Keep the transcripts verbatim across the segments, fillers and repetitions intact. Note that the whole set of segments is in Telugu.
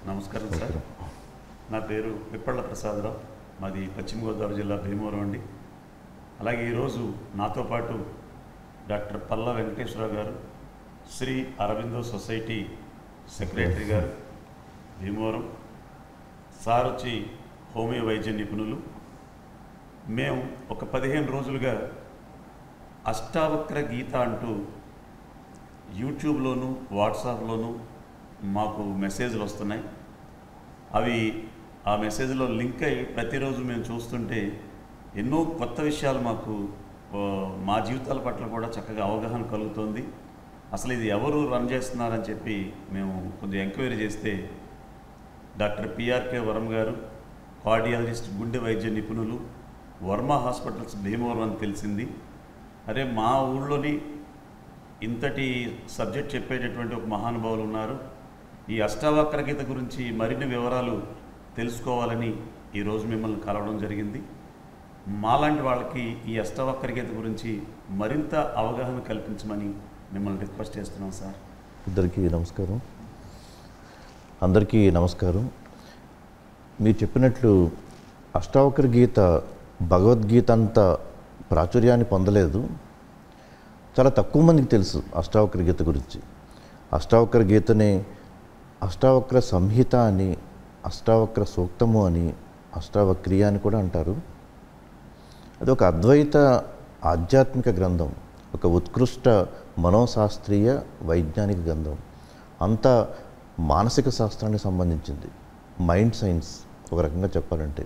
నమస్కారం సార్. నా పేరు పిప్పళ్ళ ప్రసాదరావు, మాది పశ్చిమ గోదావరి జిల్లా భీమవరం అండి. అలాగే ఈరోజు నాతో పాటు డాక్టర్ పల్లా వెంకటేశ్వరరావు గారు, శ్రీ అరవిందో సొసైటీ సెక్రటరీ గారు భీమవరం. సార్ వచ్చి హోమియో వైద్య నిపుణులు. మేము ఒక పదిహేను రోజులుగా అష్టావక్ర గీత అంటూ యూట్యూబ్లోను వాట్సాప్లోను మాకు మెసేజ్లు వస్తున్నాయి. అవి ఆ మెసేజ్లో లింక్ అయ్యి ప్రతిరోజు మేము చూస్తుంటే ఎన్నో కొత్త విషయాలు మాకు మా జీవితాల పట్ల కూడా చక్కగా అవగాహన కలుగుతుంది. అసలు ఇది ఎవరు రన్ చేస్తున్నారని చెప్పి మేము కొద్దిగా ఎంక్వైరీ చేస్తే డాక్టర్ పిఆర్కే వరం గారు, కార్డియాలజిస్ట్, గుండె వైద్య నిపుణులు, వర్మ హాస్పిటల్స్ భీమవరం అని తెలిసింది. అరే, మా ఊళ్ళోని ఇంతటి సబ్జెక్ట్ చెప్పేటటువంటి ఒక మహానుభావులు ఉన్నారు. ఈ అష్టావక్ర గీత గురించి మరిన్ని వివరాలు తెలుసుకోవాలని ఈరోజు మిమ్మల్ని కలవడం జరిగింది. మాలాంటి వాళ్ళకి ఈ అష్టావక్ర గీత గురించి మరింత అవగాహన కల్పించమని మిమ్మల్ని రిక్వెస్ట్ చేస్తున్నాం సార్. ఇద్దరికీ నమస్కారం. అందరికీ నమస్కారం. మీరు చెప్పినట్లు అష్టావక్ర గీత భగవద్గీత అంత ప్రాచుర్యాన్ని పొందలేదు. చాలా తక్కువ మందికి తెలుసు అష్టావక్ర గీత గురించి. అష్టావక్ర గీతని అష్టావక్ర సంహిత అని, అష్టావక్ర సూక్తము అని, అష్టావక్రియ అని కూడా అంటారు. అది ఒక అద్వైత ఆధ్యాత్మిక గ్రంథం, ఒక ఉత్కృష్ట మనోశాస్త్రీయ వైజ్ఞానిక గ్రంథం. అంతా మానసిక శాస్త్రానికి సంబంధించింది, మైండ్ సైన్స్ ఒక రకంగా చెప్పాలంటే.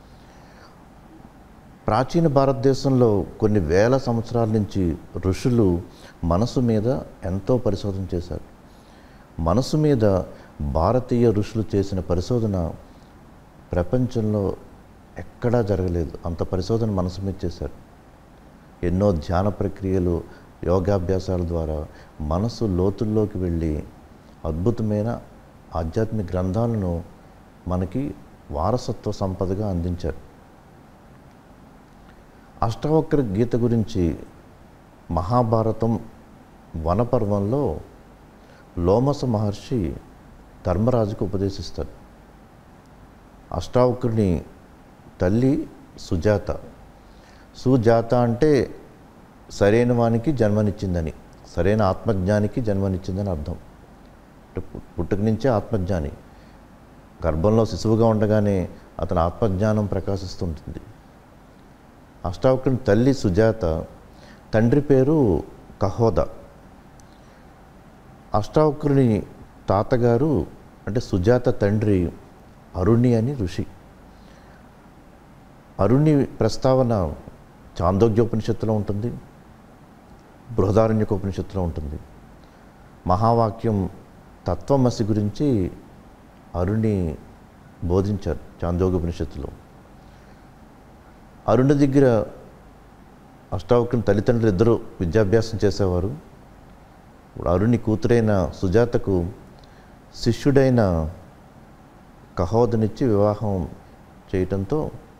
ప్రాచీన భారతదేశంలో కొన్ని వేల సంవత్సరాల నుంచి ఋషులు మనసు మీద ఎంతో పరిశోధన చేశారు. మనసు మీద భారతీయ ఋషులు చేసిన పరిశోధన ప్రపంచంలో ఎక్కడా జరగలేదు. అంత పరిశోధన మనసు మీద చేశారు. ఎన్నో ధ్యాన ప్రక్రియలు, యోగాభ్యాసాల ద్వారా మనసు లోతుల్లోకి వెళ్ళి అద్భుతమైన ఆధ్యాత్మిక గ్రంథాలను మనకి వారసత్వ సంపదగా అందించారు. అష్టావక్ర గీత గురించి మహాభారతం వనపర్వంలో లోమస మహర్షి ధర్మరాజుకు ఉపదేశిస్తారు. అష్టావక్రుని తల్లి సుజాత. సుజాత అంటే సరైన వానికి జన్మనిచ్చిందని, సరైన ఆత్మజ్ఞానికి జన్మనిచ్చిందని అర్థం. పుట్టుక నుంచే ఆత్మజ్ఞాని. గర్భంలో శిశువుగా ఉండగానే అతని ఆత్మజ్ఞానం ప్రకాశిస్తుంటుంది. అష్టావక్రుని తల్లి సుజాత, తండ్రి పేరు కహోద. అష్టావక్రుని తాతగారు అంటే సుజాత తండ్రి అరుణి అని ఋషి. అరుణి ప్రస్తావన చాందోగ్యోపనిషత్తులో ఉంటుంది, బృహదారణ్యకోపనిషత్తులో ఉంటుంది. మహావాక్యం తత్వమసి గురించి అరుణి బోధించారు చాందోగ్యోపనిషత్తులో. అరుణి దగ్గర అష్టావక్రుని తల్లిదండ్రులు ఇద్దరు విద్యాభ్యాసం చేసేవారు. అరుణి కూతురైన సుజాతకు శిష్యుడైన కహోదనిచ్చి వివాహం చేయటంతో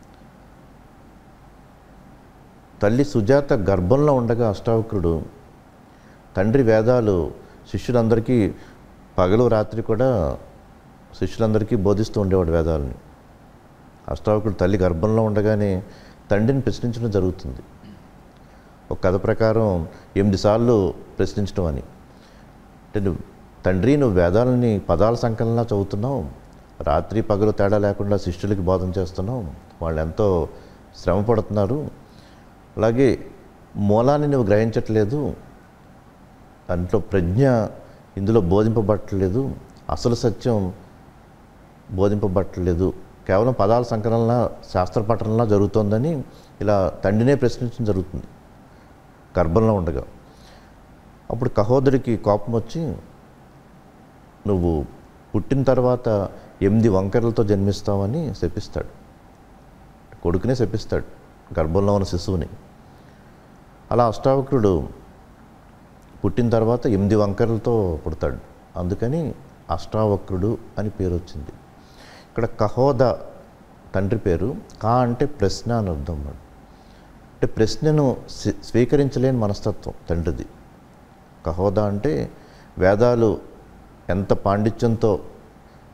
తల్లి సుజాత గర్భంలో ఉండగా అష్టావక్రుడు తండ్రి వేదాలు శిష్యులందరికీ పగలు రాత్రి కూడా శిష్యులందరికీ బోధిస్తూ ఉండేవాడు వేదాలని. అష్టావక్రుడు తల్లి గర్భంలో ఉండగానే తండ్రిని ప్రశ్నించడం జరుగుతుంది. ఒక కథ ప్రకారం ఎనిమిది సార్లు ప్రశ్నించడం అని. అంటే నువ్వు తండ్రి, నువ్వు వేదాలని పదాల సంకలనంలా చదువుతున్నావు, రాత్రి పగలు తేడా లేకుండా శిష్యులకి బోధన చేస్తున్నావు, వాళ్ళు ఎంతో శ్రమ పడుతున్నారు, అలాగే మూలాన్ని నువ్వు గ్రహించట్లేదు, దాంట్లో ప్రజ్ఞ ఇందులో బోధింపబట్టలేదు, అసలు సత్యం బోధింపబట్టలేదు, కేవలం పదాల సంకలనంలా శాస్త్ర పఠనంలా జరుగుతోందని ఇలా తండ్రినే ప్రశ్నించడం జరుగుతుంది గర్భంలో ఉండగా. అప్పుడు కహోదరికి కోపం వచ్చి, నువ్వు పుట్టిన తర్వాత ఎనిమిది వంకరలతో జన్మిస్తావని శపిస్తాడు. కొడుకునే శపిస్తాడు, గర్భంలో ఉన్న శిశువుని. అలా అష్టావక్రుడు పుట్టిన తర్వాత ఎనిమిది వంకరలతో పుడతాడు. అందుకని అష్టావక్రుడు అని పేరు వచ్చింది. ఇక్కడ కహోద తండ్రి పేరు. కా అంటే ప్రశ్న అని అర్థం. అంటే ప్రశ్నను స్వీకరించలేని మనస్తత్వం తండ్రిది. కహోద అంటే వేదాలు ఎంత పాండిత్యంతో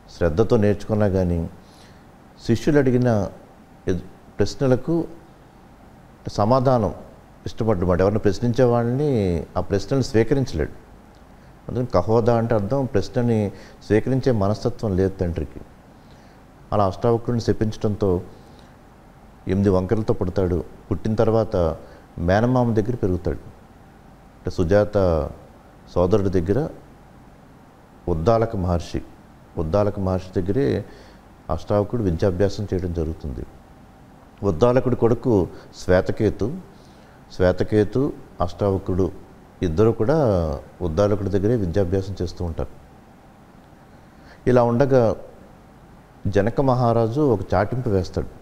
శ్రద్ధతో నేర్చుకున్నా కానీ శిష్యులు అడిగిన ఎదు- ప్రశ్నలకు సమాధానం ఇష్టపడ్డమాట. ఎవరిని ప్రశ్నించే వాళ్ళని ఆ ప్రశ్నలు స్వీకరించలేడు. అందుకని కహోదా అంటే అర్థం ప్రశ్నని స్వీకరించే మనస్తత్వం లేదు తండ్రికి. అలా అష్టావక్రుడిని శపించడంతో ఎనిమిది వంకరలతో పుడతాడు. పుట్టిన తర్వాత మేనమామ దగ్గర పెరుగుతాడు. అంటే సుజాత సోదరుడి దగ్గర ఉద్దాలక మహర్షి ఉద్దాలక మహర్షి దగ్గరే అష్టావకుడు విద్యాభ్యాసం చేయడం జరుగుతుంది. ఉద్దాలకుడి కొడుకు శ్వేతకేతు శ్వేతకేతు అష్టావకుడు ఇద్దరు కూడా ఉద్దాలకుడి దగ్గరే విద్యాభ్యాసం చేస్తూ ఉంటారు. ఇలా ఉండగా జనక మహారాజు ఒక చాటింపు వేస్తాడు.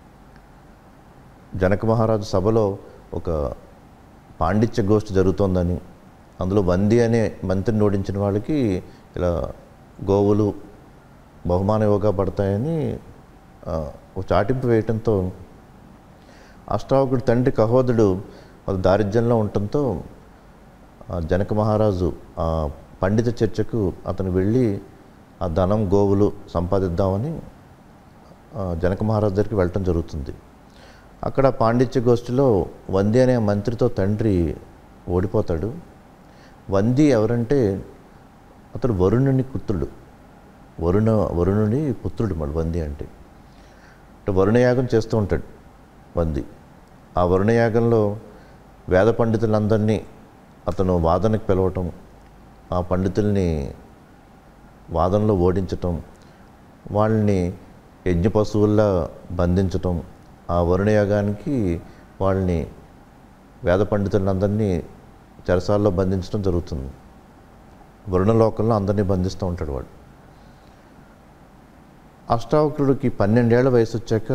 జనక మహారాజు సభలో ఒక పాండిత్య గోష్ఠి జరుగుతోందని, అందులో వంది అనే మంత్రిని ఓడించిన వాళ్ళకి ఇలా గోవులు బహుమానయోగా పడతాయని ఆ, ఒక చాటింపు వేయటంతో అష్టావకుడి తండ్రి కహోదుడు అది దారిద్ర్యంలో ఉండటంతో ఆ, జనక మహారాజు ఆ పండిత చర్చకు అతను వెళ్ళి ఆ ధనం గోవులు సంపాదిద్దామని ఆ, జనక మహారాజు దగ్గరికి వెళ్ళటం జరుగుతుంది. అక్కడ పాండిత్య గోష్ఠిలో వంది అనే మంత్రితో తండ్రి ఓడిపోతాడు. వంది ఎవరంటే అతడు వరుణుని పుత్రుడు. వరుణ వరుణుని పుత్రుడు మరి వంది అంటే. అంటే వరుణయాగం చేస్తూ ఉంటాడు వంది. ఆ వరుణయాగంలో వేద పండితులందరినీ అతను వాదనకు పిలవటం, ఆ పండితుల్ని వాదనలో ఓడించటం, వాళ్ళని యజ్ఞ పశువుల్లా బంధించటం, ఆ వరుణయాగానికి వాళ్ళని వేద పండితులందరినీ చెరసాల్లో బంధించడం జరుగుతుంది. వరుణలోకంలో అందరినీ బంధిస్తూ ఉంటాడు వాడు. అష్టావక్రుడికి పన్నెండేళ్ల వయసు వచ్చాక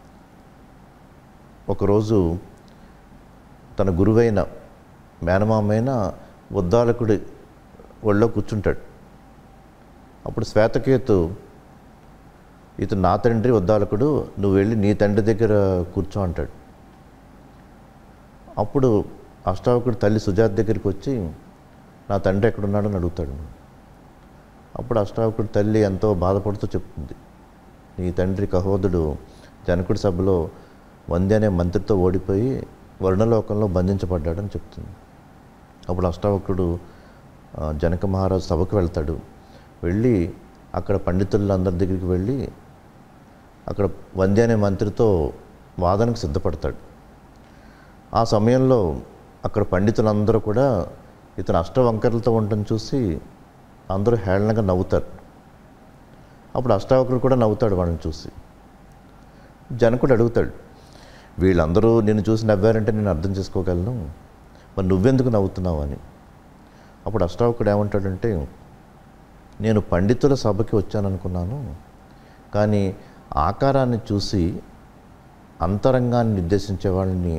ఒకరోజు తన గురువైన మేనమామైన ఉద్దాలకుడి ఒళ్ళో కూర్చుంటాడు. అప్పుడు శ్వేతకేతు, ఇతను నా తండ్రి ఉద్దాలకుడు, నువ్వు వెళ్ళి నీ తండ్రి దగ్గర కూర్చో అంటాడు. అప్పుడు అష్టావకుడు తల్లి సుజాత దగ్గరికి వచ్చి నా తండ్రి ఎక్కడున్నాడని అడుగుతాడు. అప్పుడు అష్టావకుడి తల్లి ఎంతో బాధపడుతూ చెప్తుంది, నీ తండ్రి కహోదుడు జనకుడి సభలో వంది అనే మంత్రితో ఓడిపోయి వర్ణలోకంలో బంధించబడ్డాడని చెప్తుంది. అప్పుడు అష్టావకుడు ఆ, జనక మహారాజు సభకు వెళ్తాడు. వెళ్ళి అక్కడ పండితులందరి దగ్గరికి వెళ్ళి అక్కడ వంది అనే మంత్రితో వాదనకు సిద్ధపడతాడు. ఆ సమయంలో అక్కడ పండితులందరూ కూడా ఇతను అష్టవంకరలతో ఉండటం చూసి అందరూ హేళనగా నవ్వుతారు. అప్పుడు అష్టావకుడు కూడా నవ్వుతాడు వాళ్ళని చూసి. జనకుడు అడుగుతాడు, వీళ్ళందరూ నిన్ను చూసి నవ్వారంటే నేను అర్థం చేసుకోగలను, మరి నువ్వెందుకు నవ్వుతున్నావు అని. అప్పుడు అష్టావకుడు ఏమంటాడంటే, నేను పండితుల సభకి వచ్చాననుకున్నాను, కానీ ఆకారాన్ని చూసి అంతరంగాన్ని నిర్దేశించే వాళ్ళని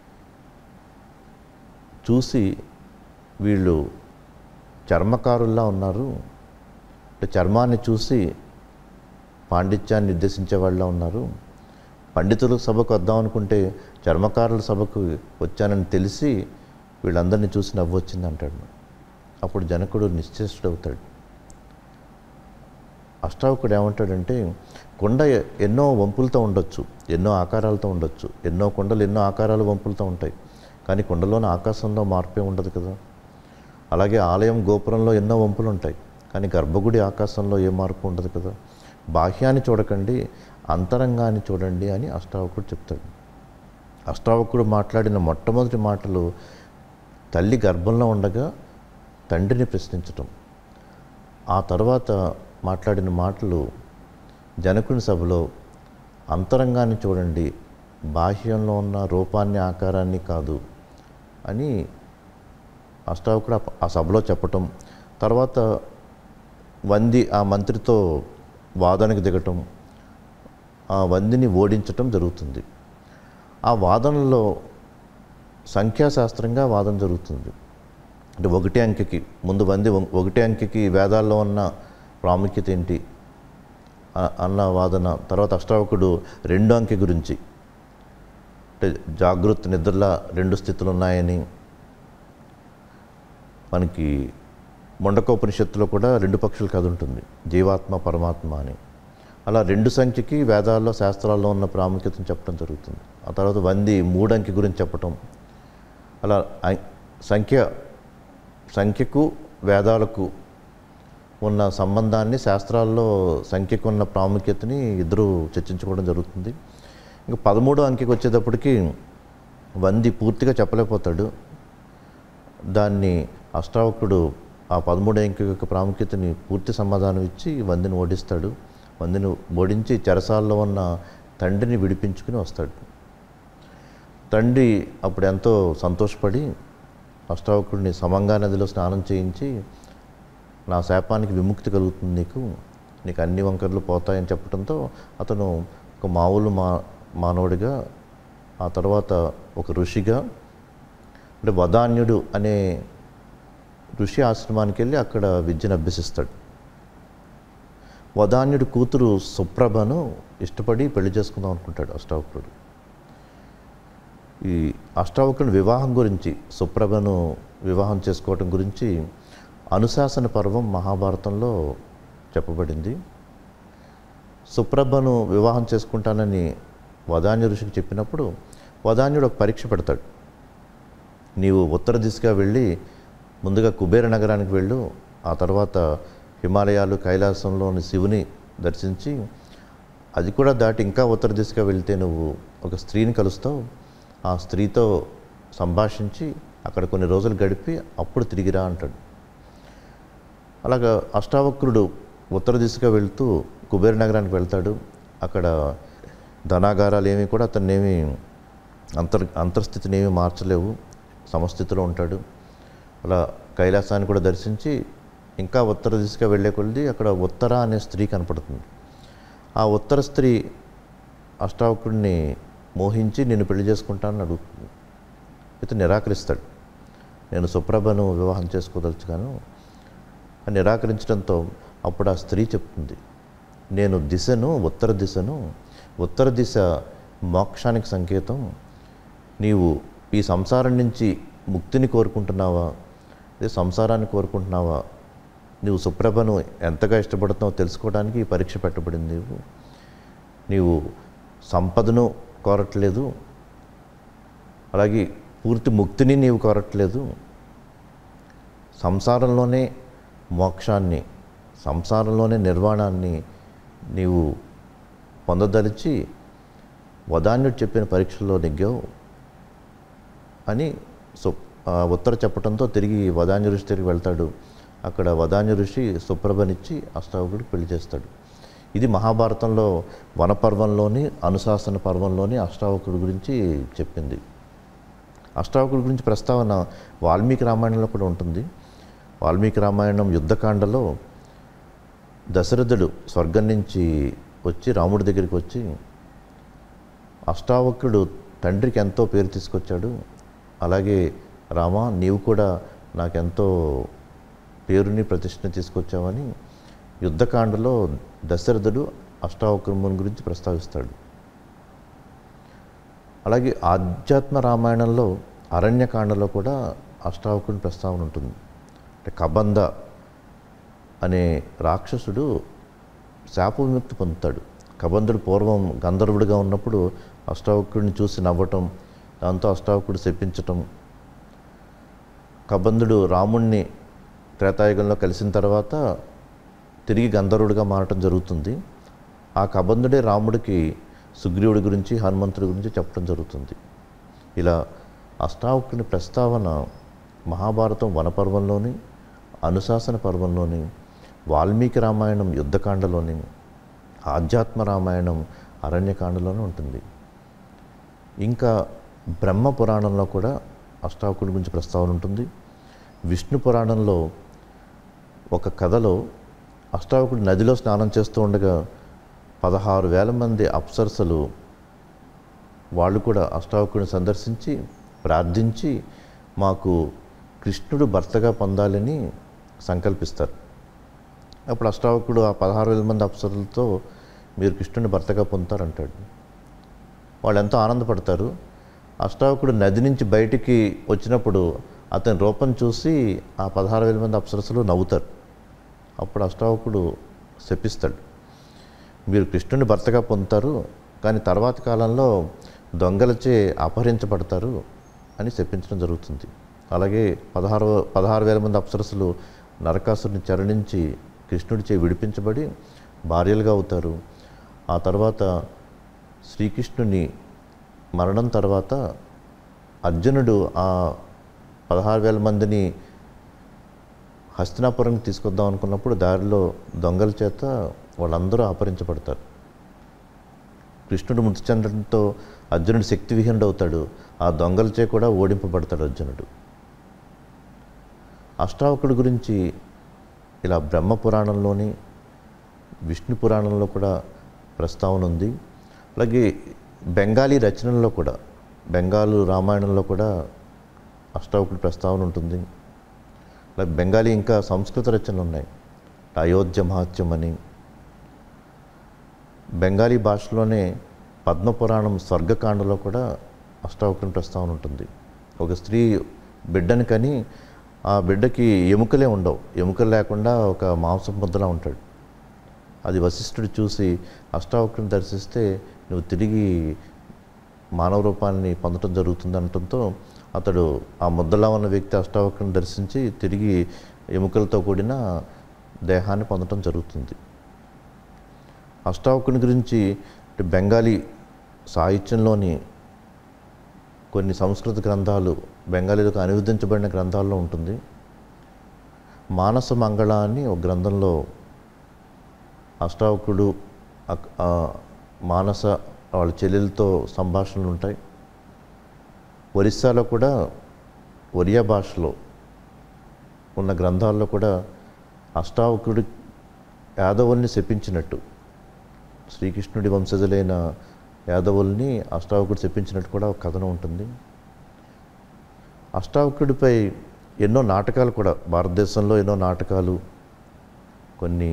చూసి వీళ్ళు చర్మకారుల్లా ఉన్నారు, అంటే చర్మాన్ని చూసి పాండిత్యాన్ని నిర్దేశించే వాళ్ళ ఉన్నారు. పండితుల సభకు వద్దాం అనుకుంటే చర్మకారుల సభకు వచ్చానని తెలిసి వీళ్ళందరినీ చూసి నవ్వు వచ్చింది అంటాడు. అప్పుడు జనకుడు నిశ్చేష్టుడవుతాడు. అష్టావకుడు ఏమంటాడంటే, కొండ ఎన్నో వంపులతో ఉండొచ్చు, ఎన్నో ఆకారాలతో ఉండొచ్చు, ఎన్నో కొండలు ఎన్నో ఆకారాలు వంపులతో ఉంటాయి, కానీ కొండలోని ఆకాశంలో మార్పే ఉండదు కదా. అలాగే ఆలయం గోపురంలో ఎన్నో వంపులు ఉంటాయి, కానీ గర్భగుడి ఆకాశంలో ఏ మార్పు ఉండదు కదా. బాహ్యాన్ని చూడకండి, అంతరంగాన్ని చూడండి అని అష్టావకుడు చెప్తాడు. అష్టావకుడు మాట్లాడిన మొట్టమొదటి మాటలు తల్లి గర్భంలో ఉండగా తండ్రిని ప్రశ్నించటం. ఆ తర్వాత మాట్లాడిన మాటలు జనకుని సభలో అంతరంగాన్ని చూడండి, బాహ్యంలో ఉన్న రూపాన్ని ఆకారాన్ని కాదు అని అష్టావకుడు ఆ సభలో చెప్పటం. తర్వాత వంది ఆ మంత్రితో వాదనకు దిగటం, ఆ వందిని ఓడించటం జరుగుతుంది. ఆ వాదనలో సంఖ్యాశాస్త్రంగా వాదన జరుగుతుంది. అంటే ఒకటి అంకెకి ముందు వంది ఒకటి అంకెకి వేదాల్లో ఉన్న ప్రాముఖ్యత ఏంటి అన్న వాదన. తర్వాత అష్టావకుడు రెండు అంకె గురించి, అంటే జాగృత్ నిద్రల రెండు స్థితులు ఉన్నాయని, మనకి ముండకోపనిషత్తులో కూడా రెండు పక్షుల కథ ఉంటుంది, జీవాత్మ పరమాత్మ అని. అలా రెండు సంఖ్యకి వేదాల్లో శాస్త్రాల్లో ఉన్న ప్రాముఖ్యతను చెప్పడం జరుగుతుంది. ఆ తర్వాత వంది మూడంకి గురించి చెప్పటం, అలా సంఖ్య సంఖ్యకు వేదాలకు ఉన్న సంబంధాన్ని, శాస్త్రాల్లో సంఖ్యకు ఉన్న ప్రాముఖ్యతని ఇద్దరు చర్చించుకోవడం జరుగుతుంది. ఇంకా పదమూడో అంకెకి వచ్చేటప్పటికి వంది పూర్తిగా చెప్పలేకపోతాడు. దాన్ని అష్టావక్రుడు ఆ పదమూడో అంకె యొక్క ప్రాముఖ్యతని పూర్తి సమాధానం ఇచ్చి వందిని ఓడిస్తాడు. వందిని ఓడించి చెరసాల్లో ఉన్న తండ్రిని విడిపించుకుని వస్తాడు. తండ్రి అప్పుడు ఎంతో సంతోషపడి అష్టావక్రుడిని సమంగా నదిలో స్నానం చేయించి, నా శాపానికి విముక్తి కలుగుతుంది, నీకు నీకు అన్ని వంకర్లు పోతాయని చెప్పడంతో అతను ఒక మామూలు మా మానవుడిగా, ఆ తర్వాత ఒక ఋషిగా, అంటే వదాన్యుడు అనే ఋషి ఆశ్రమానికి వెళ్ళి అక్కడ విద్యను అభ్యసిస్తాడు. వదాన్యుడి కూతురు సుప్రభను ఇష్టపడి పెళ్లి చేసుకుందాం అనుకుంటాడు అష్టావక్రుడు. ఈ అష్టావక్రుని వివాహం గురించి, సుప్రభను వివాహం చేసుకోవటం గురించి అనుశాసన పర్వం మహాభారతంలో చెప్పబడింది. సుప్రభను వివాహం చేసుకుంటానని వదాన్య ఋషికి చెప్పినప్పుడు వదాన్యుడు ఒక పరీక్ష పెడతాడు. నీవు ఉత్తర దిశగా వెళ్ళి ముందుగా కుబేర నగరానికి వెళ్ళు, ఆ తర్వాత హిమాలయాలు కైలాసంలోని శివుని దర్శించి, అది కూడా దాటి ఇంకా ఉత్తర దిశగా వెళ్తే నువ్వు ఒక స్త్రీని కలుస్తావు, ఆ స్త్రీతో సంభాషించి అక్కడ కొన్ని రోజులు గడిపి అప్పుడు తిరిగిరా అంటాడు. అలాగా అష్టావక్రుడు ఉత్తర దిశగా వెళ్తూ కుబేర నగరానికి వెళ్తాడు. అక్కడ ధనాగారాలు ఏమీ కూడా అతన్ని ఏమి అంతర్ అంతర్స్థితిని ఏమీ మార్చలేవు, సమస్థితిలో ఉంటాడు. అలా కైలాసాన్ని కూడా దర్శించి ఇంకా ఉత్తర దిశగా వెళ్ళే కొద్ది అక్కడ ఉత్తర అనే స్త్రీ కనపడుతుంది. ఆ ఉత్తర స్త్రీ అష్టావక్రుడిని మోహించి నిన్ను పెళ్లి చేసుకుంటానని అడుగుతుంది. ఇతను నిరాకరిస్తాడు. నేను సుప్రభను వివాహం చేసుకోదలుచుగాను అని నిరాకరించడంతో అప్పుడు ఆ స్త్రీ చెప్తుంది, నేను దిశను ఉత్తర దిశను ఉత్తర దిశ మోక్షానికి సంకేతం. నీవు ఈ సంసారం నుంచి ముక్తిని కోరుకుంటున్నావా, అదే సంసారాన్ని కోరుకుంటున్నావా, నీవు సుప్రభను ఎంతగా ఇష్టపడుతున్నావో తెలుసుకోవడానికి ఈ పరీక్ష పెట్టబడింది. నీవు నీవు సంపదను కోరట్లేదు, అలాగే పూర్తి ముక్తిని నీవు కోరట్లేదు, సంసారంలోనే మోక్షాన్ని, సంసారంలోనే నిర్వాణాన్ని నీవు పొందదలిచి వదాన్యుడు చెప్పిన పరీక్షల్లో నెగ్గావు అని సు ఉత్తర చెప్పడంతో తిరిగి వదాన్య ఋషి తిరిగి వెళ్తాడు. అక్కడ వదాన్య ఋషి సుప్రభనిచ్చి అష్టావకుడికి పెళ్లి చేస్తాడు. ఇది మహాభారతంలో వనపర్వంలోని అనుశాసన పర్వంలోని అష్టావకుడి గురించి చెప్పింది. అష్టావకుడి గురించి ప్రస్తావన వాల్మీకి రామాయణంలో కూడా ఉంటుంది. వాల్మీకి రామాయణం యుద్ధకాండలో దశరథుడు స్వర్గం నుంచి వచ్చి రాముడి దగ్గరికి వచ్చి, అష్టావక్రుడు తండ్రికి ఎంతో పేరు తీసుకొచ్చాడు, అలాగే రామ నీవు కూడా నాకెంతో పేరుని ప్రతిష్టని తీసుకొచ్చావని యుద్ధకాండలో దశరథుడు అష్టావక్రముని గురించి ప్రస్తావిస్తాడు. అలాగే ఆధ్యాత్మ రామాయణంలో అరణ్యకాండలో కూడా అష్టావక్రుని ప్రస్తావన ఉంటుంది. అంటే కబంధ అనే రాక్షసుడు శాప విముక్తి పొందుతాడు. కబంధుడు పూర్వం గంధర్వుడిగా ఉన్నప్పుడు అష్టావక్రుడిని చూసి నవ్వటం, దాంతో అష్టావక్రుడు శపించటం. కబంధుడు రాముణ్ణి త్రేతాయుగంలో కలిసిన తర్వాత తిరిగి గంధర్వుడిగా మారటం జరుగుతుంది. ఆ కబంధుడే రాముడికి సుగ్రీవుడి గురించి హనుమంతుడి గురించి చెప్పడం జరుగుతుంది. ఇలా అష్టావక్రుని ప్రస్తావన మహాభారతం వనపర్వంలోని, అనుశాసన పర్వంలోని, వాల్మీకి రామాయణం యుద్ధకాండలోని, ఆధ్యాత్మ రామాయణం అరణ్యకాండలోనే ఉంటుంది. ఇంకా బ్రహ్మ పురాణంలో కూడా అష్టావకుడి గురించి ప్రస్తావన ఉంటుంది. విష్ణు పురాణంలో ఒక కథలో అష్టావకుడు నదిలో స్నానం చేస్తూ ఉండగా పదహారు వేల మంది అప్సరసలు వాళ్ళు కూడా అష్టావకుడిని సందర్శించి ప్రార్థించి మాకు కృష్ణుడు భర్తగా పొందాలని సంకల్పిస్తారు. అప్పుడు అష్టావకుడు ఆ పదహారు వేల మంది అప్సరులతో మీరు కృష్ణుని భర్తగా పొందుతారంటాడు. వాళ్ళు ఎంతో ఆనందపడతారు. అష్టావకుడు నది నుంచి బయటికి వచ్చినప్పుడు అతని రూపం చూసి ఆ పదహారు వేల మంది అప్సరసలు నవ్వుతారు. అప్పుడు అష్టావకుడు శపిస్తాడు, మీరు కృష్ణుని భర్తగా పొందుతారు, కానీ తర్వాత కాలంలో దొంగలచే అపహరించబడతారు అని శపించడం జరుగుతుంది. అలాగే పదహారు పదహారు వేల మంది అప్సరసలు నరకాసురుని చరణించి కృష్ణుడిచే విడిపించబడి భార్యలుగా అవుతారు. ఆ తర్వాత శ్రీకృష్ణుని మరణం తర్వాత అర్జునుడు ఆ పదహారు వేల మందిని హస్తినాపురంకి తీసుకొద్దాం అనుకున్నప్పుడు దారిలో దొంగల చేత వాళ్ళందరూ అపహరించబడతారు. కృష్ణుడు మృతి చెందడంతో అర్జునుడు శక్తివిహీనుడు అవుతాడు. ఆ దొంగలచే కూడా ఓడింపబడతాడు అర్జునుడు. అష్టావకుడి గురించి ఇలా బ్రహ్మ పురాణంలోని విష్ణు పురాణంలో కూడా ప్రస్తావన ఉంది. అలాగే బెంగాలీ రచనల్లో కూడా, బెంగాలు రామాయణంలో కూడా అష్టావకుడి ప్రస్తావన ఉంటుంది. అలాగే బెంగాలీ ఇంకా సంస్కృత రచనలు ఉన్నాయి, అయోధ్య మహాత్యం అని. బెంగాలీ భాషలోనే పద్మపురాణం స్వర్గకాండలో కూడా అష్టావకుని ప్రస్తావన ఉంటుంది. ఒక స్త్రీ బిడ్డని కని ఆ బిడ్డకి ఎముకలే ఉండవు, ఎముకలు లేకుండా ఒక మాంసం ముద్దలా ఉంటాడు. అది వశిష్ఠుడు చూసి అష్టావకుని దర్శిస్తే నువ్వు తిరిగి మానవ రూపాన్ని పొందడం జరుగుతుంది అనటంతో అతడు ఆ ముద్దలా ఉన్న వ్యక్తి అష్టావకుని దర్శించి తిరిగి ఎముకలతో కూడిన దేహాన్ని పొందడం జరుగుతుంది. అష్టావకుని గురించి బెంగాలీ సాహిత్యంలోని కొన్ని సంస్కృత గ్రంథాలు, బెంగాలీలకు అనువదించబడిన గ్రంథాల్లో ఉంటుంది. మానస మంగళ అని ఒక గ్రంథంలో అష్టావకుడు మానస వాళ్ళ చెల్లెలతో సంభాషణలు ఉంటాయి. ఒరిస్సాలో కూడా ఒరియా భాషలో ఉన్న గ్రంథాల్లో కూడా అష్టావకుడు యాదవుల్ని శపించినట్టు, శ్రీకృష్ణుడి వంశజులైన యాదవుల్ని అష్టావకుడు శపించినట్టు కూడా ఒక కథనం ఉంటుంది. అష్టావకుడిపై ఎన్నో నాటకాలు కూడా, భారతదేశంలో ఎన్నో నాటకాలు, కొన్ని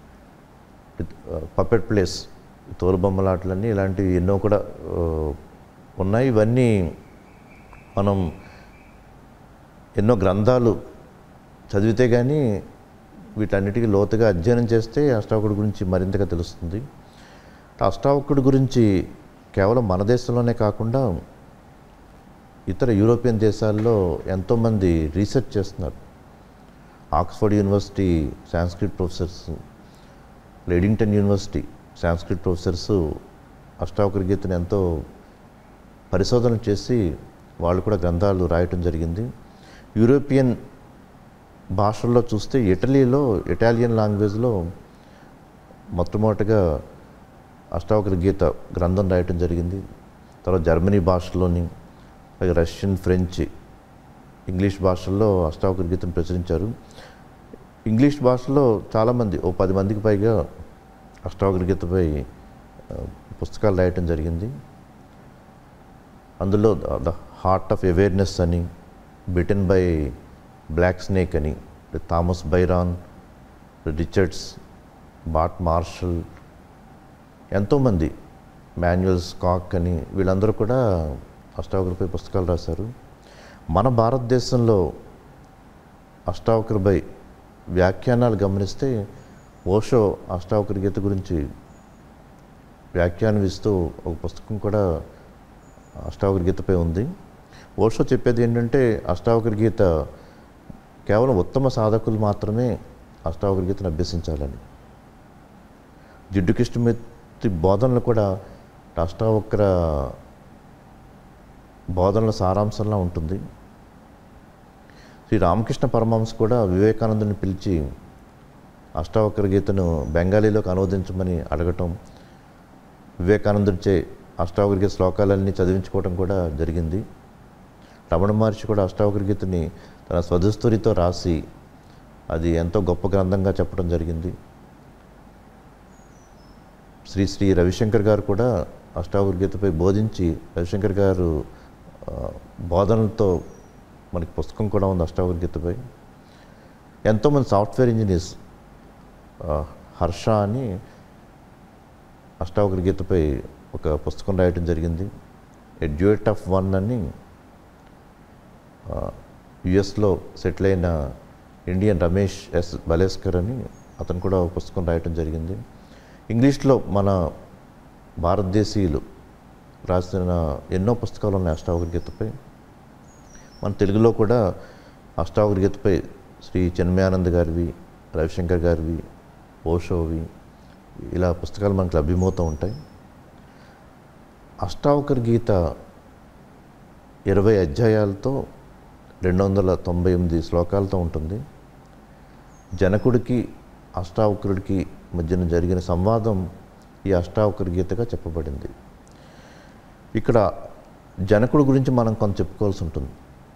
పపెట్ ప్లేస్, తోలుబొమ్మలాటలన్నీ ఇలాంటివి ఎన్నో కూడా ఉన్నాయి. ఇవన్నీ మనం ఎన్నో గ్రంథాలు చదివితే కానీ వీటన్నిటికీ లోతుగా అధ్యయనం చేస్తే అష్టావకుడి గురించి మరింతగా తెలుస్తుంది. అష్టావకుడి గురించి కేవలం మన దేశంలోనే కాకుండా ఇతర యూరోపియన్ దేశాల్లో ఎంతోమంది రీసెర్చ్ చేస్తున్నారు. ఆక్స్ఫర్డ్ యూనివర్సిటీ సాంస్క్రిట్ ప్రొఫెసర్స్, లెడింగ్టన్ యూనివర్సిటీ సాంస్క్రిట్ ప్రొఫెసర్స్ అష్టావకుడి గీతను ఎంతో పరిశోధన చేసి వాళ్ళు కూడా గ్రంథాలు రాయటం జరిగింది. యూరోపియన్ భాషల్లో చూస్తే ఇటలీలో, ఇటాలియన్ లాంగ్వేజ్లో మొట్టమొదటిగా అష్టావకుడి గీత గ్రంథం రాయటం జరిగింది. తర్వాత జర్మనీ భాషలోని, రష్యన్, ఫ్రెంచ్, ఇంగ్లీష్ భాషల్లో అష్టావకుడి గీతను ప్రచురించారు. ఇంగ్లీష్ భాషలో చాలామంది, ఓ పది మందికి పైగా అష్టావకుడి గీతపై పుస్తకాలు రాయటం జరిగింది. అందులో ద హార్ట్ ఆఫ్ అవేర్నెస్ అని, బిటెన్ బై బ్లాక్ స్నేక్ అని, Thomas Byron, Richards, Bart Marshall, ఎంతోమంది, మాన్యువల్ స్కాక్ అని, వీళ్ళందరూ కూడా అష్టావకుడిపై పుస్తకాలు రాశారు. మన భారతదేశంలో అష్టావకుడిపై వ్యాఖ్యానాలు గమనిస్తే ఓషో అష్టావకుడి గీత గురించి వ్యాఖ్యానం ఇస్తూ ఒక పుస్తకం కూడా అష్టావకుడి గీతపై ఉంది. ఓషో చెప్పేది ఏంటంటే అష్టావకుడి గీత కేవలం ఉత్తమ సాధకులు మాత్రమే అష్టావకుడి గీతను అభ్యసించాలని. జిడ్డు కృష్ణమూర్తి బోధనలు కూడా అష్టావక్ర బోధనల సారాంశంలా ఉంటుంది. శ్రీ రామకృష్ణ పరమహంస కూడా వివేకానందుని పిలిచి అష్టావక్ర గీతను బెంగాలీలోకి అనువదించమని అడగటం, వివేకానందుడిచే అష్టావక్ర గీత శ్లోకాలన్నీ చదివించుకోవడం కూడా జరిగింది. రమణ మహర్షి కూడా అష్టావక్ర గీతని తన స్వదస్తూరితో రాసి అది ఎంతో గొప్ప గ్రంథంగా చెప్పడం జరిగింది. శ్రీ శ్రీ రవిశంకర్ గారు కూడా అష్టావక్ర గీతపై బోధించి, రవిశంకర్ గారు బోధనలతో మనకి పుస్తకం కూడా ఉంది అష్టావక్ర గీతపై. ఎంతోమంది సాఫ్ట్వేర్ ఇంజనీర్స్, హర్ష అని అష్టావక్ర గీతపై ఒక పుస్తకం రాయటం జరిగింది. ఎ డ్యూయట్ ఆఫ్ వన్ అని యుఎస్లో సెటిల్ అయిన ఇండియన్ రమేష్ ఎస్ బలేస్కర్ అని అతను కూడా ఒక పుస్తకం రాయటం జరిగింది. ఇంగ్లీష్లో మన భారతదేశీయులు రాసిన ఎన్నో పుస్తకాలు ఉన్నాయి అష్టావకర గీతపై. మన తెలుగులో కూడా అష్టావకర గీతపై శ్రీ చిన్మయానంద్ గారివి, రవిశంకర్ గారివి, ఓషోవి ఇలా పుస్తకాలు మనకు లభ్యమవుతూ ఉంటాయి. అష్టావకర గీత ఇరవై అధ్యాయాలతో రెండు వందల తొంభై ఎనిమిది శ్లోకాలతో ఉంటుంది. జనకుడికి అష్టావకరుడికి మధ్యన జరిగిన సంవాదం ఈ అష్టావకర గీతగా చెప్పబడింది. ఇక్కడ జనకుడు గురించి మనం కొంత చెప్పుకోవాల్సి ఉంటుంది.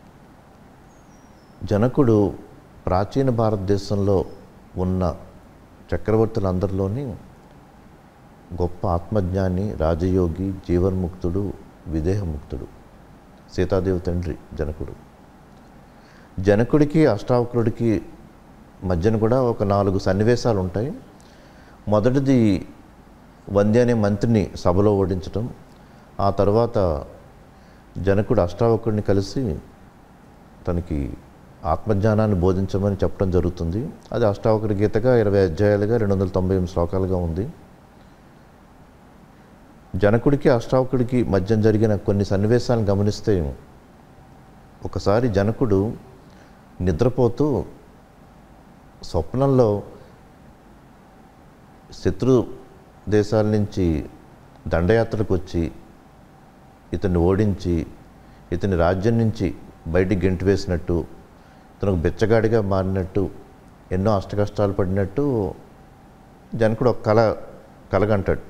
జనకుడు ప్రాచీన భారతదేశంలో ఉన్న చక్రవర్తులందరిలోని గొప్ప ఆత్మజ్ఞాని, రాజయోగి, జీవన్ముక్తుడు, విదేహముక్తుడు. సీతాదేవి తండ్రి జనకుడు. జనకుడికి అష్టావకరుడికి మధ్యన కూడా ఒక నాలుగు సన్నివేశాలు ఉంటాయి. మొదటిది వంద్య అనే మంత్రిని సభలో ఓడించటం. ఆ తర్వాత జనకుడు అష్టావకరుడిని కలిసి తనకి ఆత్మజ్ఞానాన్ని బోధించమని చెప్పడం జరుగుతుంది. అది అష్టావకర గీతగా ఇరవై అధ్యాయాలుగా రెండు వందల తొంభై ఎనిమిది శ్లోకాలుగా ఉంది. జనకుడికి అష్టావకుడికి మధ్య జరిగిన కొన్ని సన్నివేశాలను గమనిస్తే, ఒకసారి జనకుడు నిద్రపోతూ స్వప్నంలో శత్రు దేశాల నుంచి దండయాత్రకు వచ్చి ఇతన్ని ఓడించి ఇతని రాజ్యం నుంచి బయటికి గెంటి వేసినట్టు, ఇతను బెచ్చగాడిగా మారినట్టు, ఎన్నో అష్టకష్టాలు పడినట్టు జనకుడు ఒక కళ కలగంటాడు.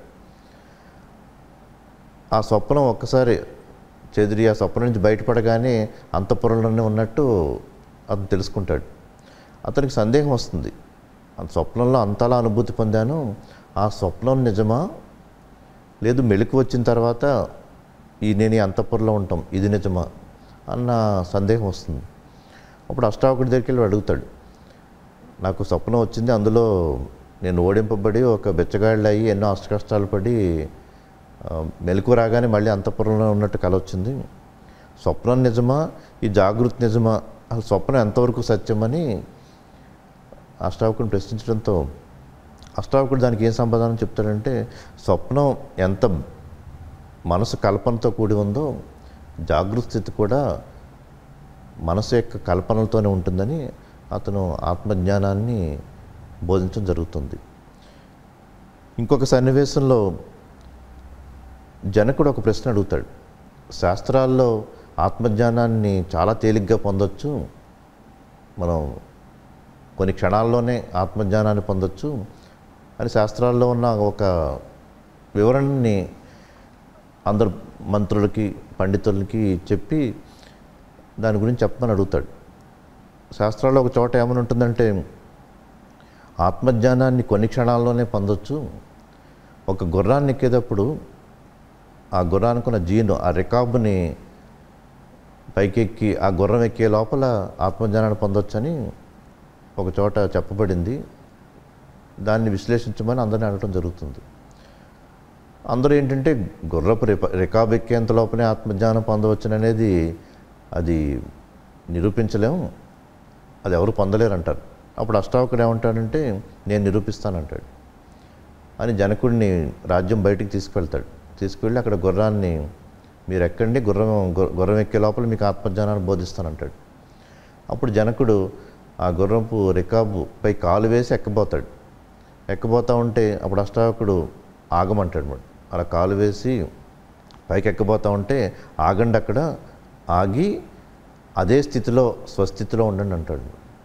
ఆ స్వప్నం ఒక్కసారి చెదిరి ఆ స్వప్నం నుంచి బయటపడగానే అంతఃపురంలోనే ఉన్నట్టు అతను తెలుసుకుంటాడు. అతనికి సందేహం వస్తుంది, ఆ స్వప్నంలో అంతలా అనుభూతి పొందాను, ఆ స్వప్నం నిజమా లేదు మెలకు వచ్చిన తర్వాత ఈ నేను ఈ అంతఃపురంలో ఉంటాం ఇది నిజమా అన్న సందేహం వస్తుంది. అప్పుడు అష్టావకుడి దగ్గరికి వెళ్ళి అడుగుతాడు, నాకు స్వప్నం వచ్చింది, అందులో నేను ఓడింపబడి ఒక బెచ్చగాళ్ళు అయ్యి ఎన్నో అష్టకష్టాలు పడి మెలకు రాగానే మళ్ళీ అంతఃపురంలో ఉన్నట్టు కల వచ్చింది, స్వప్నం నిజమా ఈ జాగృతి నిజమా, అసలు స్వప్నం ఎంతవరకు సత్యమని అష్టావకుడిని ప్రశ్నించడంతో అష్టావకుడు దానికి ఏం సమాధానం చెప్తాడంటే, స్వప్నం ఎంత మనసు కల్పనతో కూడి ఉందో జాగృతి స్థితి కూడా మనసు యొక్క కల్పనలతోనే ఉంటుందని అతను ఆత్మజ్ఞానాన్ని బోధించడం జరుగుతుంది. ఇంకొక సన్నివేశంలో జనకుడు ఒక ప్రశ్న అడుగుతాడు, శాస్త్రాల్లో ఆత్మజ్ఞానాన్ని చాలా తేలిగ్గా పొందొచ్చు, మనం కొన్ని క్షణాల్లోనే ఆత్మజ్ఞానాన్ని పొందొచ్చు అని శాస్త్రాల్లో ఉన్న ఒక వివరణని అందరు మంత్రులకి పండితులకి చెప్పి దాని గురించి చెప్పమని అడుగుతాడు. శాస్త్రాల్లో ఒక చోట ఏమని ఉంటుందంటే, ఆత్మజ్ఞానాన్ని కొన్ని క్షణాల్లోనే పొందొచ్చు, ఒక గుర్రాన్ని ఎక్కేటప్పుడు ఆ గుర్రానికి ఉన్న జీను ఆ రికాబుని పైకెక్కి ఆ గుర్రం ఎక్కే లోపల ఆత్మజ్ఞానాన్ని పొందొచ్చని ఒక చోట చెప్పబడింది. దాన్ని విశ్లేషించమని అందరినీ అడగడం జరుగుతుంది. అందరూ ఏంటంటే గుర్రపు రిప రికాబ్ ఎక్కేంత లోపలే ఆత్మజ్ఞానం పొందవచ్చును అనేది అది నిరూపించలేము, అది ఎవరు పొందలేరు అంటారు. అప్పుడు అష్టావకుడు ఏమంటాడంటే, నేను నిరూపిస్తానంటాడు అని జనకుడిని రాజ్యం బయటికి తీసుకువెళ్తాడు. తీసుకువెళ్ళి అక్కడ గుర్రాన్ని మీరు ఎక్కండి, గుర్రం గుర్రం ఎక్కే లోపల మీకు ఆత్మజ్ఞానాన్ని బోధిస్తానంటాడు. అప్పుడు జనకుడు ఆ గుర్రపు రికాబు పై కాలు వేసి ఎక్కబోతాడు. ఎక్కబోతా ఉంటే అప్పుడు అష్టావకుడు ఆగమంటాడు. మరి అలా కాలు వేసి పైకి ఎక్కబోతా ఉంటే ఆగండి, అక్కడ ఆగి అదే స్థితిలో స్వస్థితిలో ఉండండి అంటాడు.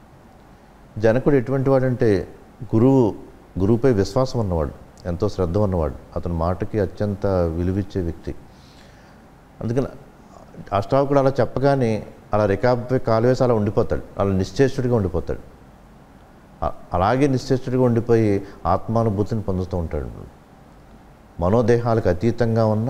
జనకుడు ఎటువంటి వాడంటే గురువు గురువుపై విశ్వాసం ఉన్నవాడు, ఎంతో శ్రద్ధ ఉన్నవాడు, అతని మాటకి అత్యంత విలువిచ్చే వ్యక్తి. అందుకని అష్టావకుడు అలా చెప్పగానే అలా రికాబుపై కాలు వేసి అలా ఉండిపోతాడు, అలా నిశ్చేష్టుడిగా ఉండిపోతాడు. అలాగే నిశ్చేష్టుడిగా ఉండిపోయి ఆత్మానుభూతిని పొందుతూ ఉంటాడు. మనోదేహాలకు అతీతంగా ఉన్న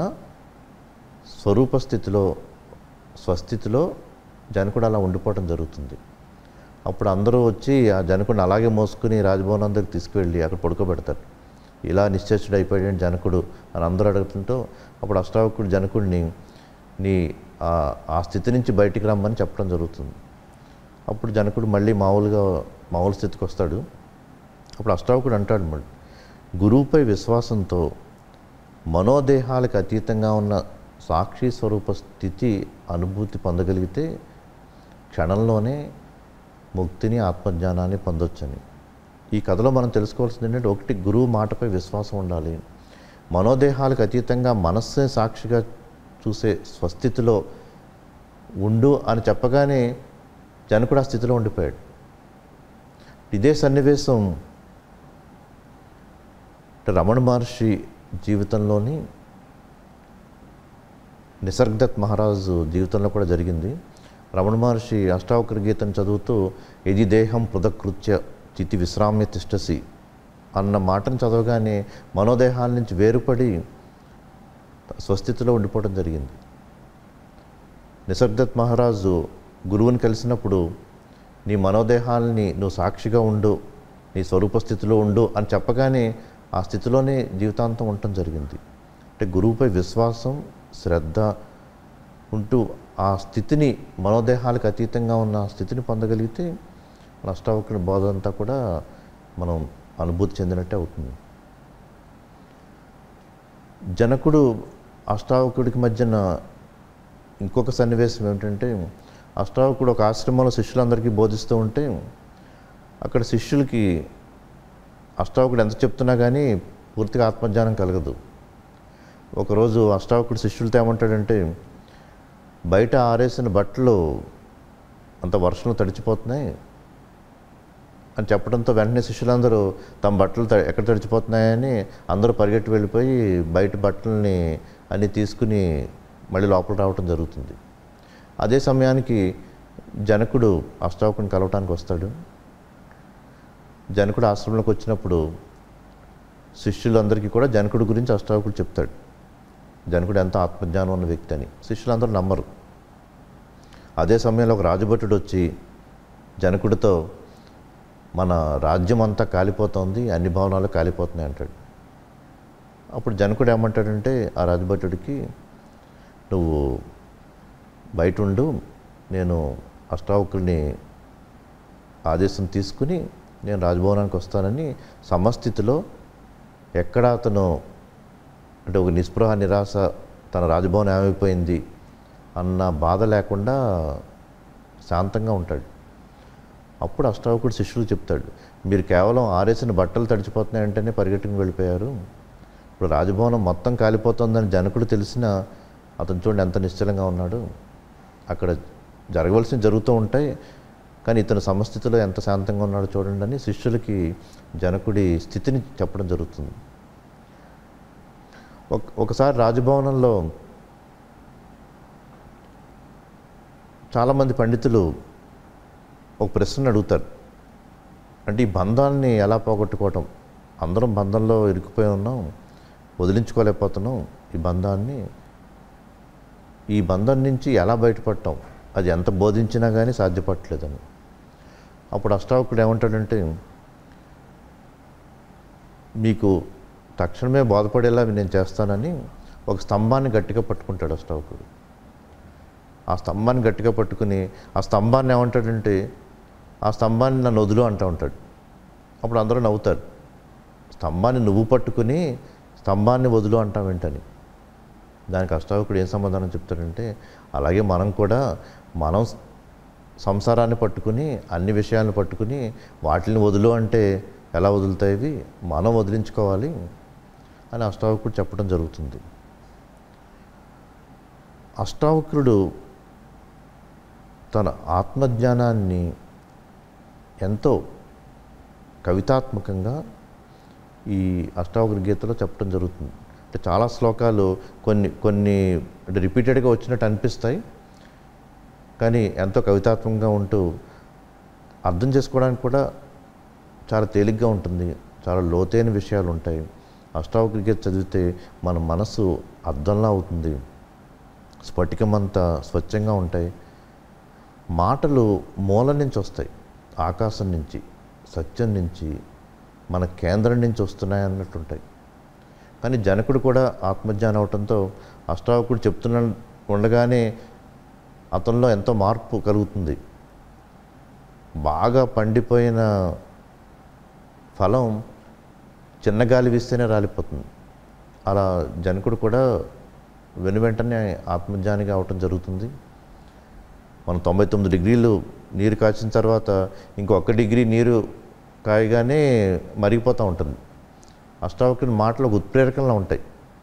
స్వరూప స్థితిలో స్వస్థితిలో జనకుడు అలా ఉండిపోవటం జరుగుతుంది. అప్పుడు అందరూ వచ్చి ఆ జనకుడిని అలాగే మోసుకుని రాజభవనం దగ్గరికి తీసుకువెళ్ళి అక్కడ పడుకోబెడతారు. ఇలా నిశ్చేష్టుడు అయిపోయాడు జనకుడు అని అందరూ అడుగుతుంటూ అప్పుడు అష్టావకుడు జనకుడిని నీ ఆ స్థితి నుంచి బయటికి రమ్మని చెప్పడం జరుగుతుంది. అప్పుడు జనకుడు మళ్ళీ మామూలుగా మామూలు స్థితికి వస్తాడు. అప్పుడు అష్టావకుడు అంటాడు, మళ్ళీ గురువుపై విశ్వాసంతో మనోదేహాలకు అతీతంగా ఉన్న సాక్షి స్వరూప స్థితి అనుభూతి పొందగలిగితే క్షణంలోనే ముక్తిని ఆత్మజ్ఞానాన్ని పొందొచ్చని. ఈ కథలో మనం తెలుసుకోవాల్సింది ఏంటంటే, ఒకటి గురువు మాటపై విశ్వాసం ఉండాలి. మనోదేహాలకు అతీతంగా మనస్సే సాక్షిగా చూసే స్వస్థితిలో ఉండు అని చెప్పగానే జనకుడు ఆ స్థితిలో ఉండిపోయాడు. ఇదే సన్నివేశం రమణ మహర్షి జీవితంలోని నిసర్గదత్ మహారాజు జీవితంలో కూడా జరిగింది. రమణ మహర్షి అష్టావక్ర గీతను చదువుతూ యది దేహం పృథకృత్య చితి విశ్రామ్య తిష్టసి అన్న మాటను చదవగానే మనోదేహాల నుంచి వేరుపడి స్వస్థితిలో ఉండిపోవడం జరిగింది. నిసర్గదత్ మహారాజు గురువుని కలిసినప్పుడు నీ మనోదేహాలని నువ్వు సాక్షిగా ఉండు, నీ స్వరూప స్థితిలో ఉండు అని చెప్పగానే ఆ స్థితిలోనే జీవితాంతం ఉండటం జరిగింది. అంటే గురువుపై విశ్వాసం, శ్రద్ధ ఉంటూ ఆ స్థితిని, మనోదేహాలకు అతీతంగా ఉన్న స్థితిని పొందగలిగితే మన అష్టావక్రుని బోధ అంతా కూడా మనం అనుభూతి చెందినట్టే అవుతుంది. జనకుడు అష్టావకుడికి మధ్యన ఇంకొక సన్నివేశం ఏమిటంటే, అష్టావకుడు ఒక ఆశ్రమంలో శిష్యులందరికీ బోధిస్తూ ఉంటే అక్కడ శిష్యులకి అష్టావకుడు ఎంత చెప్తున్నా కానీ పూర్తిగా ఆత్మజ్ఞానం కలగదు. ఒకరోజు అష్టావకుడు శిష్యులతో ఏమంటాడంటే, బయట ఆరేసిన బట్టలు అంత వర్షంలో తడిచిపోతున్నాయి అని చెప్పడంతో వెంటనే శిష్యులందరూ తమ బట్టలు త ఎక్కడ తడిచిపోతున్నాయని అందరూ పరిగెట్టి వెళ్ళిపోయి బయట బట్టలని అన్నీ తీసుకుని మళ్ళీ లోపల రావటం జరుగుతుంది. అదే సమయానికి జనకుడు అష్టావకుడిని కలవటానికి వస్తాడు. జనకుడు ఆశ్రమంలోకి వచ్చినప్పుడు శిష్యులందరికీ కూడా జనకుడి గురించి అష్టావకుడు చెప్తాడు. జనకుడు ఎంత ఆత్మజ్ఞానం ఉన్న వ్యక్తి అని. శిష్యులందరూ నమ్మరు. అదే సమయంలో ఒక రాజభటుడు వచ్చి జనకుడితో, మన రాజ్యం అంతా కాలిపోతుంది, అన్ని భవనాలు కాలిపోతున్నాయి అంటాడు. అప్పుడు జనకుడు ఏమంటాడంటే ఆ రాజభటుడికి, నువ్వు బయట ఉండు, నేను అష్టావకుడిని ఆదేశం తీసుకుని నేను రాజభవనానికి వస్తానని సమస్థితిలో ఎక్కడ అతను అంటే ఒక నిస్పృహ నిరాశ, తన రాజభవనం ఏమైపోయింది అన్న బాధ లేకుండా శాంతంగా ఉంటాడు. అప్పుడు అష్టావకుడు శిష్యులు చెప్తాడు, మీరు కేవలం ఆరేసిన బట్టలు తడిచిపోతున్నాయంటేనే పరిగెట్టుకుని వెళ్ళిపోయారు, ఇప్పుడు రాజభవనం మొత్తం కాలిపోతుందని జనకుడు తెలిసినా అతను చూడండి ఎంత నిశ్చలంగా ఉన్నాడు. అక్కడ జరగవలసినవి జరుగుతూ ఉంటాయి, కానీ ఇతను సమస్థితిలో ఎంత శాంతంగా ఉన్నాడో చూడండి అని శిష్యులకి జనకుడి స్థితిని చెప్పడం జరుగుతుంది. ఒకసారి రాజభవనంలో చాలామంది పండితులు ఒక ప్రశ్న అడుగుతారు, అంటే ఈ బంధాన్ని ఎలా పోగొట్టుకోవటం, అందరం బంధంలో ఇరుక్కుపోయి ఉన్నాం, వదిలించుకోలేకపోతున్నాం ఈ బంధాన్ని, ఈ బంధం నుంచి ఎలా బయటపడటం, అది ఎంత బోధించినా కానీ సాధ్యపడట్లేదని. అప్పుడు అష్టావకుడు ఏమంటాడంటే, మీకు తక్షణమే బోధపడేలా నేను చేస్తానని ఒక స్తంభాన్ని గట్టిగా పట్టుకుంటాడు అష్టావకుడు. ఆ స్తంభాన్ని గట్టిగా పట్టుకుని ఆ స్తంభాన్ని ఏమంటాడంటే, ఆ స్తంభాన్ని నన్ను వదులు అంటూ ఉంటాడు. అప్పుడు అందరూ నవ్వుతారు, స్తంభాన్ని నువ్వు పట్టుకుని స్తంభాన్ని వదులు అంటావేంటని. దానికి అష్టావకుడు ఏం సమాధానం చెప్తాడంటే, అలాగే మనం కూడా మనం సంసారాన్ని పట్టుకుని అన్ని విషయాలను పట్టుకుని వాటిని వదులు అంటే ఎలా వదులుతాయి, మనం వదిలించుకోవాలి అని అష్టావకుడు చెప్పడం జరుగుతుంది. అష్టావక్రుడు తన ఆత్మజ్ఞానాన్ని ఎంతో కవితాత్మకంగా ఈ అష్టావక్ర గీతలో చెప్పడం జరుగుతుంది. అంటే చాలా శ్లోకాలు కొన్ని కొన్ని అంటే రిపీటెడ్గా వచ్చినట్టు అనిపిస్తాయి, కానీ ఎంతో కవితాత్మకంగా ఉంటూ అర్థం చేసుకోవడానికి కూడా చాలా తేలిగ్గా ఉంటుంది, చాలా లోతైన విషయాలు ఉంటాయి. అష్టావక్ర గీత చదివితే మన మనసు అర్థంలా అవుతుంది, స్ఫటికమంతా స్వచ్ఛంగా ఉంటాయి. మాటలు మూలం నుంచి వస్తాయి, ఆకాశం నుంచి, సత్యం నుంచి, మన కేంద్రం నుంచి వస్తున్నాయి అన్నట్టు ఉంటాయి. కానీ జనకుడు కూడా ఆత్మజ్ఞానం అవటంతో అష్టావకుడు చెప్తున్న ఉండగానే అతనిలో ఎంతో మార్పు కలుగుతుంది. బాగా పండిపోయిన ఫలం చిన్న గాలి వీస్తేనే రాలిపోతుంది. అలా జనకుడు కూడా వెను వెంటనే ఆత్మజ్ఞానిగా అవటం జరుగుతుంది. మనం తొంభై తొమ్మిది డిగ్రీలు నీరు కాచిన తర్వాత ఇంకొక డిగ్రీ నీరు కాయగానే మరిగిపోతూ ఉంటుంది. అష్టావక్రుని మాటలు ఒక ఉత్ప్రేరకంలా ఉంటాయి.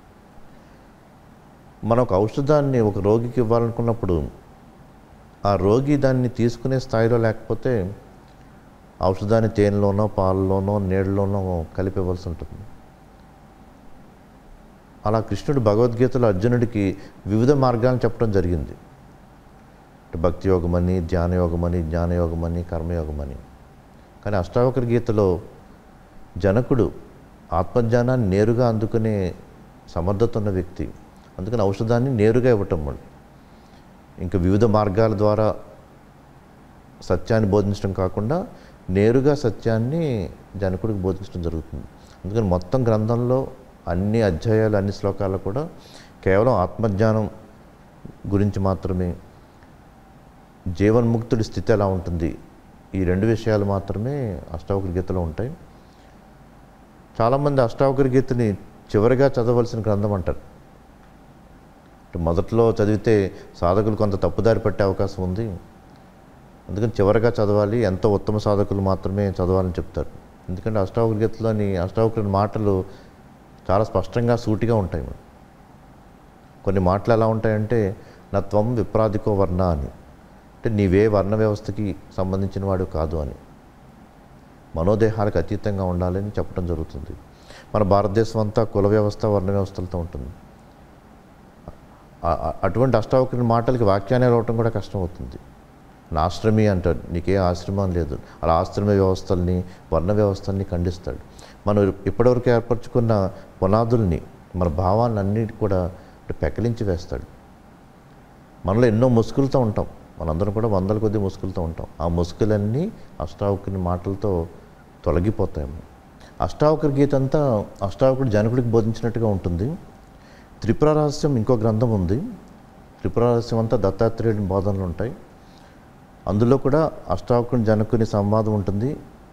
మనం ఒక ఔషధాన్ని ఒక రోగికి ఇవ్వాలనుకున్నప్పుడు ఆ రోగి దాన్ని తీసుకునే స్థాయిలో లేకపోతే ఔషధాన్ని తేనెలోనో పాలలోనో నీళ్ళలోనో కలిపి ఇవ్వాల్సి ఉంటుంది. అలా కృష్ణుడు భగవద్గీతలో అర్జునుడికి వివిధ మార్గాలను చెప్పడం జరిగింది. భక్తి యోగమని, ధ్యానయోగమని, జ్ఞానయోగమని, కర్మయోగమని. కానీ అష్టావక్ర గీతలో జనకుడు ఆత్మజ్ఞానాన్ని నేరుగా అందుకునే సమర్థత ఉన్న వ్యక్తి. అందుకని ఔషధాన్ని నేరుగా ఇవ్వటం వాళ్ళు ఇంకా వివిధ మార్గాల ద్వారా సత్యాన్ని బోధించడం కాకుండా నేరుగా సత్యాన్ని జనకుడికి బోధించడం జరుగుతుంది. అందుకని మొత్తం గ్రంథంలో అన్ని అధ్యాయాలు అన్ని శ్లోకాలు కూడా కేవలం ఆత్మజ్ఞానం గురించి మాత్రమే, జీవన్ముక్తుడి స్థితి ఎలా ఉంటుంది, ఈ రెండు విషయాలు మాత్రమే అష్టావక్ర గీతలో ఉంటాయి. చాలామంది అష్టావక్ర గీతని చివరిగా చదవలసిన గ్రంథం అంటారు. మొదట్లో చదివితే సాధకులు కొంత తప్పుదారి పట్టే అవకాశం ఉంది, అందుకని చివరిగా చదవాలి, ఎంతో ఉత్తమ సాధకులు మాత్రమే చదవాలని చెప్తారు. ఎందుకంటే అష్టావక్ర గీతలోని అష్టావక్రుని మాటలు చాలా స్పష్టంగా సూటిగా ఉంటాయి. కొన్ని మాటలు ఎలా ఉంటాయంటే నత్వం విప్రాదికో వర్ణ అని, అంటే నీవే వర్ణ వ్యవస్థకి సంబంధించిన వాడు కాదు అని, మనోదేహాలకు అతీతంగా ఉండాలని చెప్పడం జరుగుతుంది. మన భారతదేశం అంతా కుల వ్యవస్థ వర్ణ వ్యవస్థలతో ఉంటుంది. అటువంటి అష్టావక్రుని మాటలకి వ్యాఖ్యానాలు అవటం కూడా కష్టం అవుతుంది. ఆశ్రమి అంటాడు, నీకే ఆశ్రమం లేదు, అలా ఆశ్రమ వ్యవస్థల్ని వర్ణ వ్యవస్థల్ని ఖండిస్తాడు. మనం ఇప్పటివరకు ఏర్పరచుకున్న పునాదుల్ని, మన భావాలను అన్నిటి కూడా పెకలించి వేస్తాడు. మనలో ఎన్నో ముసుగులతో ఉంటాం, మనందరం కూడా వందల కొద్ది ముసుగులతో ఉంటాం. ఆ ముసుగులన్నీ అష్టావక్రుని మాటలతో తొలగిపోతాయి. అష్టావక్ర గీత అంతా అష్టావక్రుడు జనకుడికి బోధించినట్టుగా ఉంటుంది. త్రిపుర రహస్యం ఇంకో గ్రంథం ఉంది. త్రిపుర రహస్యం అంతా దత్తాత్రేయుడి బోధనలు ఉంటాయి. అందులో కూడా అష్టావక్రుని జనకుని సంవాదం ఉంటుంది.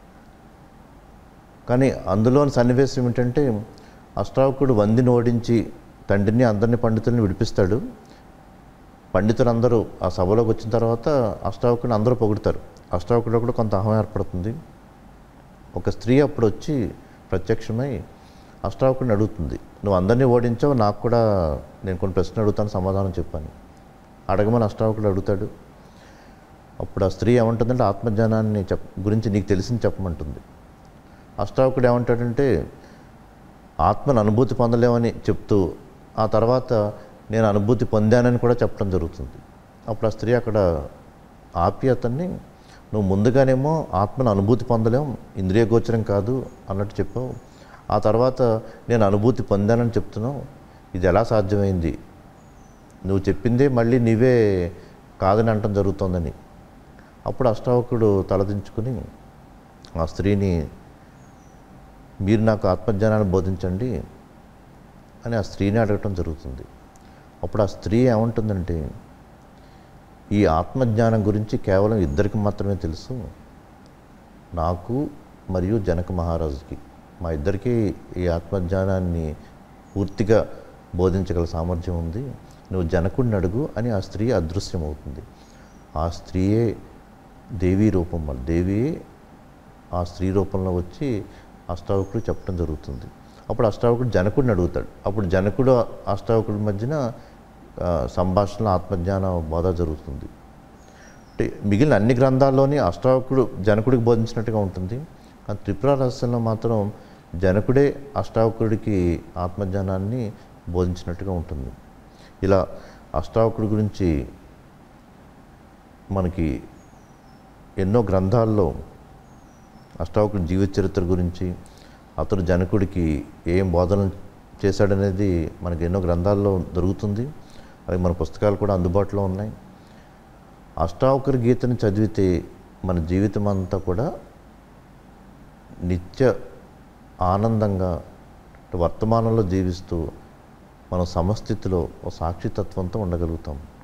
కానీ అందులోని సన్నివేశం ఏంటంటే అష్టావక్రుడు వందిని ఓడించి తండ్రిని అందరినీ పండితుల్ని విడిపిస్తాడు. పండితులందరూ ఆ సభలోకి వచ్చిన తర్వాత అష్టావక్రుని అందరూ పొగుడతారు. అష్టావక్రుడు కూడా కొంత అహం ఏర్పడుతుంది. ఒక స్త్రీ అప్పుడు వచ్చి ప్రత్యక్షమై అష్టావక్రుని అడుగుతుంది, నువ్వు అందరినీ ఓడించావు, నాకు కూడా నేను కొన్ని ప్రశ్నలు అడుగుతాను, సమాధానం చెప్పాను. అడగమని అష్టావక్రుడు అడుగుతాడు. అప్పుడు ఆ స్త్రీ ఏమంటుందంటే ఆత్మజ్ఞానాన్ని చెప్ గురించి నీకు తెలిసింది చెప్పమంటుంది. అష్టావక్రుడు ఏమంటాడంటే ఆత్మను అనుభూతి పొందలేమని చెప్తూ ఆ తర్వాత నేను అనుభూతి పొందానని కూడా చెప్పడం జరుగుతుంది. అప్పుడు ఆ స్త్రీ అక్కడ ఆపి అతన్ని, నువ్వు ముందుగానేమో ఆత్మను అనుభూతి పొందలేం, ఇంద్రియ గోచరం కాదు అన్నట్టు చెప్పావు, ఆ తర్వాత నేను అనుభూతి పొందానని చెప్తున్నావు, ఇది ఎలా సాధ్యమైంది, నువ్వు చెప్పిందే మళ్ళీ నీవే కాదని అనటం జరుగుతోందని. అప్పుడు అష్టావక్రుడు తలదించుకుని ఆ స్త్రీని, మీరు నాకు ఆత్మజ్ఞానాన్ని బోధించండి అని ఆ స్త్రీని అడగటం జరుగుతుంది. అప్పుడు ఆ స్త్రీ ఏమంటుందంటే ఈ ఆత్మజ్ఞానం గురించి కేవలం ఇద్దరికి మాత్రమే తెలుసు, నాకు మరియు జనక మహారాజుకి, మా ఇద్దరికీ ఈ ఆత్మజ్ఞానాన్ని పూర్తిగా బోధించగల సామర్థ్యం ఉంది, నువ్వు జనకుడిని అడుగు అని ఆ స్త్రీ అదృశ్యమవుతుంది. ఆ స్త్రీయే దేవీ రూపం, వల్ల దేవి ఆ స్త్రీ రూపంలో వచ్చి అష్టావక్రుడు చెప్పడం జరుగుతుంది. అప్పుడు అష్టావక్రుడు జనకుడిని అడుగుతాడు. అప్పుడు జనకుడు అష్టావక్రుడి మధ్యన సంభాషణ ఆత్మజ్ఞాన బోధ జరుగుతుంది. అంటే మిగిలిన అన్ని గ్రంథాల్లోని అష్టావక్రుడు జనకుడికి బోధించినట్టుగా ఉంటుంది. కానీ త్రిపుర రహస్యంలో మాత్రం జనకుడే అష్టావక్రుడికి ఆత్మజ్ఞానాన్ని బోధించినట్టుగా ఉంటుంది. ఇలా అష్టావక్రుడి గురించి మనకి ఎన్నో గ్రంథాల్లో అష్టావక్రుడి జీవిత చరిత్ర గురించి, అతడు జనకుడికి ఏం బోధనలు చేశాడనేది మనకి ఎన్నో గ్రంథాల్లో దొరుకుతుంది. అలాగే మన పుస్తకాలు కూడా అందుబాటులో ఉన్నాయి. అష్టావక్ర గీతని చదివితే మన జీవితం అంతా కూడా నిత్య ఆనందంగా వర్తమానంలో జీవిస్తూ మనం సమస్థితిలో ఓ సాక్షితత్వంతో ఉండగలుగుతాం.